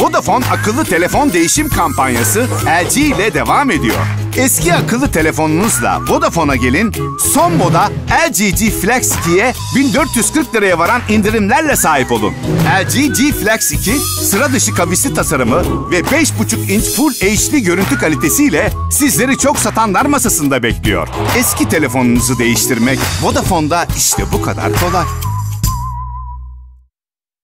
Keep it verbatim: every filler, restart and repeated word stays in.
Vodafone akıllı telefon değişim kampanyası L G ile devam ediyor. Eski akıllı telefonunuzla Vodafone'a gelin, son moda L G G Flex iki'ye bin dört yüz kırk liraya varan indirimlerle sahip olun. L G G Flex iki, sıra dışı kavisli tasarımı ve beş buçuk inç Full H D görüntü kalitesiyle sizleri çok satanlar masasında bekliyor. Eski telefonunuzu değiştirmek Vodafone'da işte bu kadar kolay.